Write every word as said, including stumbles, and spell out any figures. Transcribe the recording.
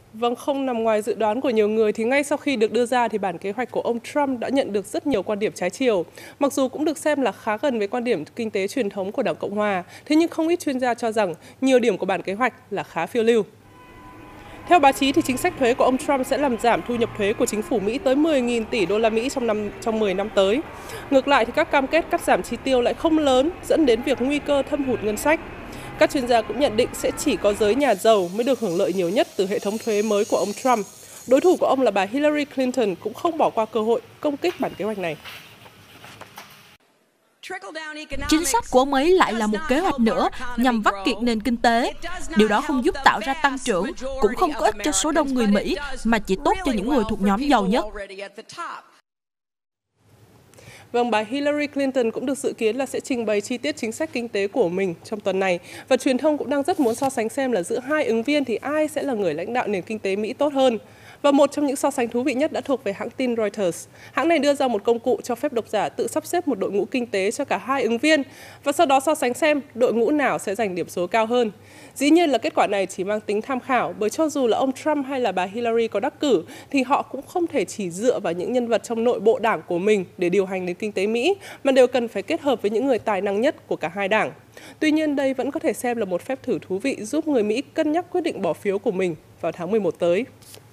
Vâng, không nằm ngoài dự đoán của nhiều người thì ngay sau khi được đưa ra thì bản kế hoạch của ông Trump đã nhận được rất nhiều quan điểm trái chiều. Mặc dù cũng được xem là khá gần với quan điểm kinh tế truyền thống của Đảng Cộng Hòa, thế nhưng không ít chuyên gia cho rằng nhiều điểm của bản kế hoạch là khá phiêu lưu. Theo báo chí thì chính sách thuế của ông Trump sẽ làm giảm thu nhập thuế của chính phủ Mỹ tới mười nghìn tỷ đô la Mỹ trong năm trong mười năm tới. Ngược lại thì các cam kết cắt giảm chi tiêu lại không lớn, dẫn đến việc nguy cơ thâm hụt ngân sách. Các chuyên gia cũng nhận định sẽ chỉ có giới nhà giàu mới được hưởng lợi nhiều nhất từ hệ thống thuế mới của ông Trump. Đối thủ của ông là bà Hillary Clinton cũng không bỏ qua cơ hội công kích bản kế hoạch này. Chính sách của ông ấy lại là một kế hoạch nữa nhằm vắt kiệt nền kinh tế. Điều đó không giúp tạo ra tăng trưởng, cũng không có ích cho số đông người Mỹ, mà chỉ tốt cho những người thuộc nhóm giàu nhất. Vâng, bà Hillary Clinton cũng được dự kiến là sẽ trình bày chi tiết chính sách kinh tế của mình trong tuần này. Và truyền thông cũng đang rất muốn so sánh xem là giữa hai ứng viên thì ai sẽ là người lãnh đạo nền kinh tế Mỹ tốt hơn. Và một trong những so sánh thú vị nhất đã thuộc về hãng tin Reuters. Hãng này đưa ra một công cụ cho phép độc giả tự sắp xếp một đội ngũ kinh tế cho cả hai ứng viên và sau đó so sánh xem đội ngũ nào sẽ giành điểm số cao hơn. Dĩ nhiên là kết quả này chỉ mang tính tham khảo, bởi cho dù là ông Trump hay là bà Hillary có đắc cử thì họ cũng không thể chỉ dựa vào những nhân vật trong nội bộ đảng của mình để điều hành nền kinh tế Mỹ, mà đều cần phải kết hợp với những người tài năng nhất của cả hai đảng. Tuy nhiên đây vẫn có thể xem là một phép thử thú vị giúp người Mỹ cân nhắc quyết định bỏ phiếu của mình vào tháng mười một tới.